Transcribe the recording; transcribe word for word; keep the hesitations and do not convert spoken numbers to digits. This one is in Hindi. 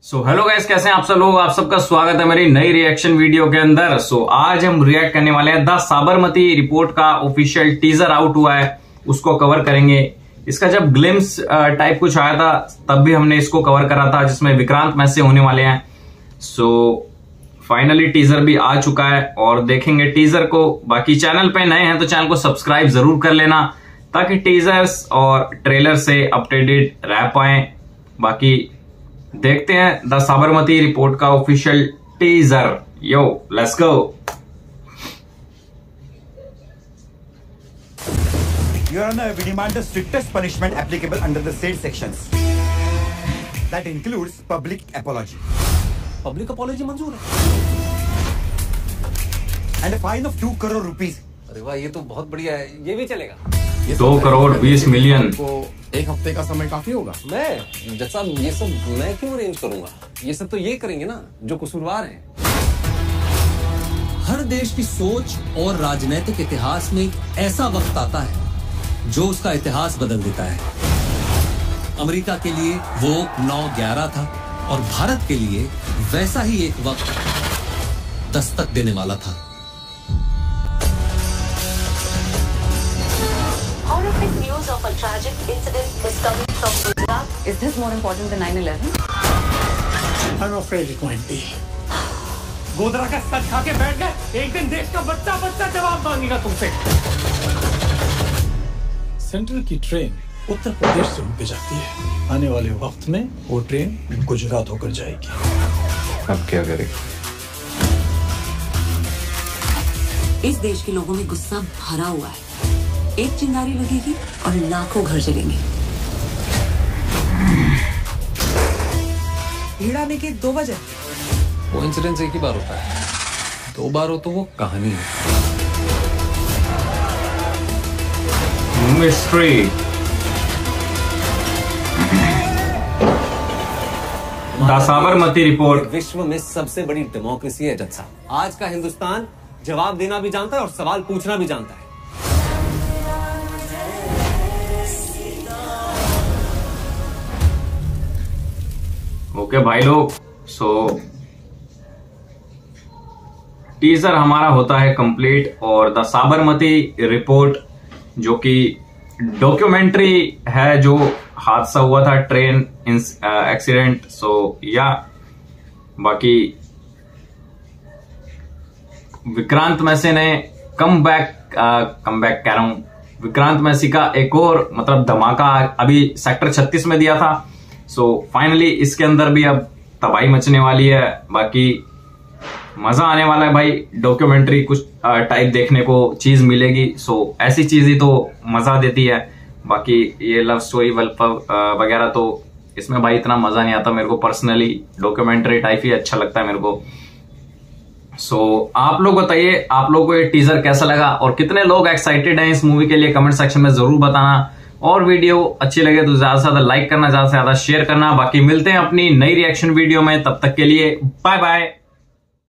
सो हेलो गाइस, कैसे हैं आप सब लोग। आप सबका स्वागत है मेरी नई रिएक्शन वीडियो के अंदर। सो so, आज हम रिएक्ट करने वाले हैं द साबरमती रिपोर्ट का ऑफिशियल टीजर आउट हुआ है, उसको कवर करेंगे। इसका जब ग्लिम्स टाइप कुछ आया था तब भी हमने इसको कवर करा था, जिसमें विक्रांत मैसे होने वाले हैं। सो so, फाइनली टीजर भी आ चुका है और देखेंगे टीजर को। बाकी चैनल पे नए हैं तो चैनल को सब्सक्राइब जरूर कर लेना ताकि टीजर्स और ट्रेलर से अपडेटेड रह पाए। बाकी देखते हैं द साबरमती रिपोर्ट का official teaser. Yo let's go. Your Honor, we demand the strictest punishment applicable under the said sections. That includes public apology. Public apology मंजूर है। And a fine of two crore rupees. अरे वाह, ये तो बहुत बढ़िया है, ये भी चलेगा। ये दो करोड़ बीस मिलियन को एक हफ्ते का समय काफी होगा। मैं जज साहब, ये सब मैं क्यों अरेंज करूंगा? ये सब तो ये करेंगे ना जो कसूरवार हैं। हर देश की सोच और राजनीतिक इतिहास में एक ऐसा वक्त आता है जो उसका इतिहास बदल देता है। अमेरिका के लिए वो नौ ग्यारह था और भारत के लिए वैसा ही एक वक्त दस्तक देने वाला था। Horrific news of a tragic incident is coming from Gujarat. Is this more important than nine eleven? I'm afraid it might be. Godhra का सच खा के बैठ गए, एक दिन देश का बच्चा बच्चा जवाब मांगेगा तुमसे। सेंट्रल की ट्रेन उत्तर प्रदेश से होकर जाती है। आने वाले वक्त में वो ट्रेन गुजरात होकर जाएगी। अब क्या करें? इस देश के लोगों में गुस्सा भरा हुआ है। एक चिंगारी लगेगी और लाखों घर जलेंगे। भीड़ आने के दो बजे। वो इंसिडेंस एक ही बार होता है, दो बार हो तो वो कहानी है। Mystery the Sabarmati report. विश्व में सबसे बड़ी डेमोक्रेसी है जज साहब। आज का हिंदुस्तान जवाब देना भी जानता है और सवाल पूछना भी जानता है। ओके okay, भाई लोग, सो टीजर हमारा होता है कंप्लीट और द साबरमती रिपोर्ट जो कि डॉक्यूमेंट्री है जो हादसा हुआ था, ट्रेन एक्सीडेंट। सो या बाकी विक्रांत मैसी ने कम बैक कम बैक कह रहा हूं विक्रांत मैसी का एक और मतलब धमाका अभी सेक्टर छत्तीस में दिया था। सो so, फाइनली इसके अंदर भी अब तबाही मचने वाली है। बाकी मजा आने वाला है भाई, डॉक्यूमेंट्री कुछ टाइप देखने को चीज मिलेगी। सो so, ऐसी चीज ही तो मजा देती है। बाकी ये लव स्टोरी वगैरह तो इसमें भाई इतना मजा नहीं आता मेरे को पर्सनली, डॉक्यूमेंट्री टाइप ही अच्छा लगता है मेरे को। सो so, आप लोग बताइए आप लोगों को ये टीजर कैसा लगा और कितने लोग एक्साइटेड हैं इस मूवी के लिए, कमेंट सेक्शन में जरूर बताना। और वीडियो अच्छी लगे तो ज्यादा से ज्यादा लाइक करना, ज्यादा से ज्यादा शेयर करना। बाकी मिलते हैं अपनी नई रिएक्शन वीडियो में, तब तक के लिए बाय बाय।